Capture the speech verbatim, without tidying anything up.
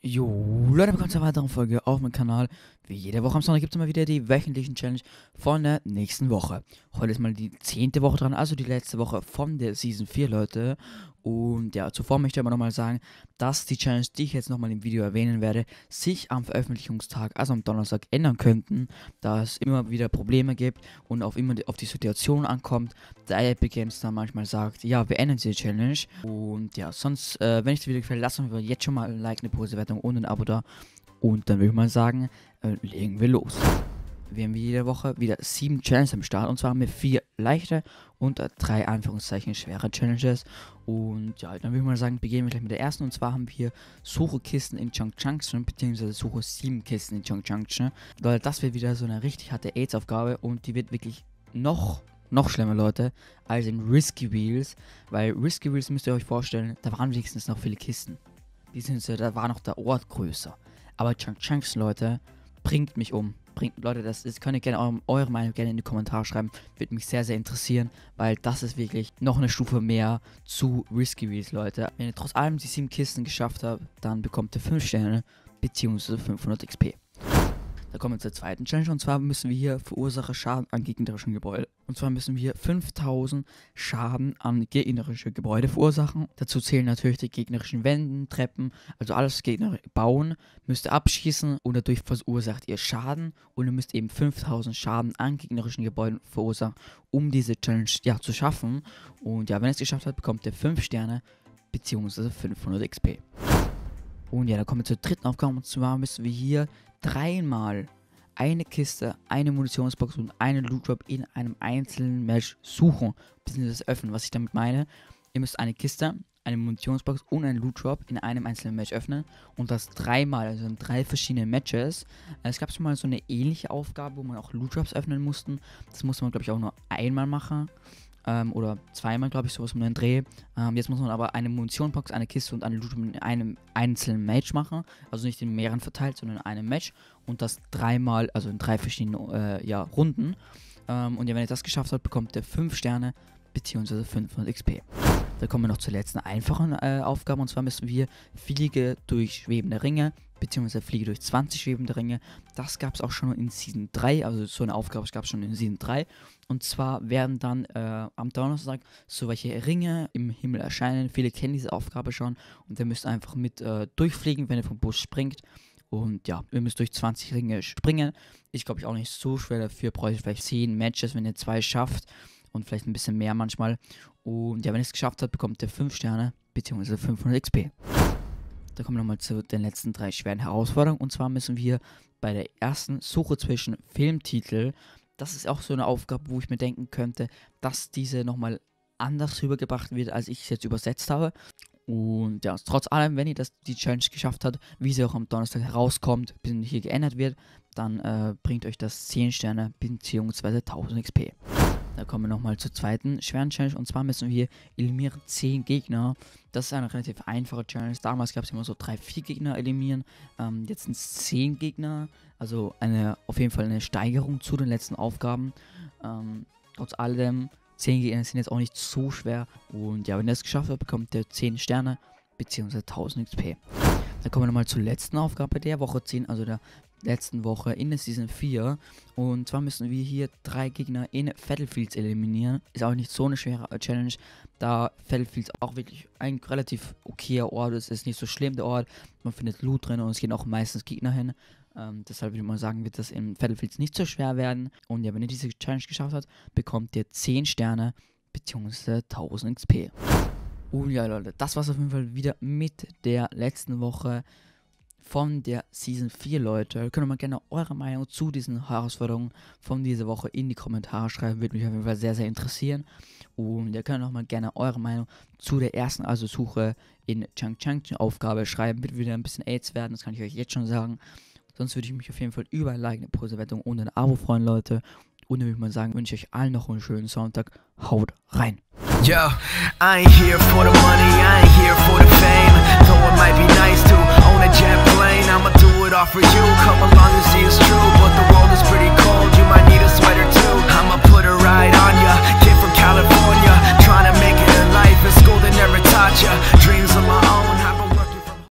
Jo, Leute, willkommen zu einer weiteren Folge auf meinem Kanal. Wie jede Woche am Sonntag gibt es immer wieder die wöchentlichen Challenge von der nächsten Woche. Heute ist mal die zehnte Woche dran, also die letzte Woche von der Season vier, Leute. Und ja, zuvor möchte ich aber nochmal sagen, dass die Challenge, die ich jetzt nochmal im Video erwähnen werde, sich am Veröffentlichungstag, also am Donnerstag, ändern könnten, da es immer wieder Probleme gibt und auch immer auf die Situation ankommt, da Epic Games dann manchmal sagt, ja, wir ändern die Challenge. Und ja, sonst, äh, wenn euch das Video gefällt, lasst uns jetzt schon mal ein Like, eine positive Wertung und ein Abo da. Und dann würde ich mal sagen, äh, legen wir los. Wir haben wie jede Woche wieder sieben Challenges am Start. Und zwar haben wir vier leichte und drei Anführungszeichen schwere Challenges. Und ja, dann würde ich mal sagen, beginnen wir gleich mit der ersten. Und zwar haben wir Suche Kisten in Chunk Junction, beziehungsweise Suche sieben Kisten in Chunk Junction. Leute, das wird wieder so eine richtig harte AIDS-Aufgabe. Und die wird wirklich noch, noch schlimmer, Leute, als in Risky Wheels. Weil Risky Wheels, müsst ihr euch vorstellen, da waren wenigstens noch viele Kisten. Die sind, da war noch der Ort größer. Aber Chunk Junction, Leute, bringt mich um. Bringt, Leute, das ist, könnt ihr gerne eure, eure Meinung gerne in die Kommentare schreiben. Würde mich sehr, sehr interessieren, weil das ist wirklich noch eine Stufe mehr zu Risky Wheels, Leute. Wenn ihr trotz allem die sieben Kisten geschafft habt, dann bekommt ihr fünf Sterne bzw. fünfhundert X P. Da kommen wir zur zweiten Challenge, und zwar müssen wir hier verursache Schaden an gegnerischen Gebäuden. Und zwar müssen wir fünftausend Schaden an gegnerische Gebäude verursachen. Dazu zählen natürlich die gegnerischen Wänden, Treppen, also alles Gegner bauen, müsst ihr abschießen und dadurch verursacht ihr Schaden. Und ihr müsst eben fünftausend Schaden an gegnerischen Gebäuden verursachen, um diese Challenge ja zu schaffen. Und ja, wenn ihr es geschafft habt, bekommt ihr fünf Sterne bzw. fünfhundert X P. Und ja, dann kommen wir zur dritten Aufgabe, und zwar müssen wir hier dreimal eine Kiste, eine Munitionsbox und einen Loot Drop in einem einzelnen Match suchen, bzw. öffnen. Was ich damit meine, ihr müsst eine Kiste, eine Munitionsbox und einen Loot Drop in einem einzelnen Match öffnen und das dreimal, also in drei verschiedenen Matches. Es gab schon mal so eine ähnliche Aufgabe, wo man auch Loot Drops öffnen mussten. Das musste man, glaube ich, auch nur einmal machen. Ähm, oder zweimal, glaube ich, sowas um den Dreh. Ähm, jetzt muss man aber eine Munitionsbox, eine Kiste und eine Loot in einem einzelnen Match machen. Also nicht in mehreren verteilt, sondern in einem Match. Und das dreimal, also in drei verschiedenen äh, ja, Runden. Ähm, und ja, wenn ihr das geschafft habt, bekommt ihr fünf Sterne bzw. fünfhundert X P. Da kommen wir noch zur letzten einfachen äh, Aufgabe. Und zwar müssen wir Fliege durch schwebende Ringe, beziehungsweise Fliege durch zwanzig schwebende Ringe. Das gab es auch schon in Season drei, also so eine Aufgabe gab es schon in Season drei. Und zwar werden dann äh, am Donnerstag so welche Ringe im Himmel erscheinen. Viele kennen diese Aufgabe schon und ihr müsst einfach mit äh, durchfliegen, wenn ihr vom Bus springt. Und ja, ihr müsst durch zwanzig Ringe springen. Ist, glaube ich, auch nicht so schwer. Dafür brauche ich vielleicht zehn Matches, wenn ihr zwei schafft. Und vielleicht ein bisschen mehr manchmal. Und ja, wenn ihr es geschafft habt, bekommt ihr fünf Sterne bzw. fünfhundert X P. Da kommen wir nochmal zu den letzten drei schweren Herausforderungen. Und zwar müssen wir bei der ersten Suche zwischen Filmtitel, das ist auch so eine Aufgabe, wo ich mir denken könnte, dass diese nochmal anders rübergebracht wird, als ich es jetzt übersetzt habe. Und ja, trotz allem, wenn ihr das, die Challenge geschafft habt, wie sie auch am Donnerstag herauskommt, bis hier geändert wird, dann äh, bringt euch das zehn Sterne bzw. tausend X P. Da kommen wir nochmal zur zweiten schweren Challenge, und zwar müssen wir eliminieren zehn Gegner. Das ist eine relativ einfache Challenge. Damals gab es immer so drei, vier Gegner eliminieren. Ähm, jetzt sind es zehn Gegner, also eine, auf jeden Fall eine Steigerung zu den letzten Aufgaben. Ähm, trotz allem, zehn Gegner sind jetzt auch nicht so schwer. Und ja, wenn ihr es geschafft habt, bekommt ihr zehn Sterne bzw. tausend X P. Dann kommen wir nochmal zur letzten Aufgabe der Woche zehn, also der letzten Woche in der Season vier. Und zwar müssen wir hier drei Gegner in Battlefields eliminieren. Ist auch nicht so eine schwere Challenge, da Battlefields auch wirklich ein relativ okayer Ort ist. Ist nicht so schlimm, der Ort. Man findet Loot drin und es gehen auch meistens Gegner hin. Ähm, deshalb würde ich mal sagen, wird das in Battlefields nicht so schwer werden. Und ja, wenn ihr diese Challenge geschafft habt, bekommt ihr zehn Sterne bzw. tausend X P. Und ja, Leute, das war's auf jeden Fall wieder mit der letzten Woche von der Season vier, Leute. Ihr könnt mal gerne eure Meinung zu diesen Herausforderungen von dieser Woche in die Kommentare schreiben. Würde mich auf jeden Fall sehr, sehr interessieren. Und ihr könnt auch mal gerne eure Meinung zu der ersten, also Suche in Chunk Junction Aufgabe schreiben. Wird wieder ein bisschen AIDS werden, das kann ich euch jetzt schon sagen. Sonst würde ich mich auf jeden Fall über ein Like, eine Positive und ein Abo freuen, Leute. Und dann würde ich mal sagen, wünsche ich euch allen noch einen schönen Sonntag. Haut rein! Yo, I ain't here for the money, I ain't here for the fame. Though it might be nice.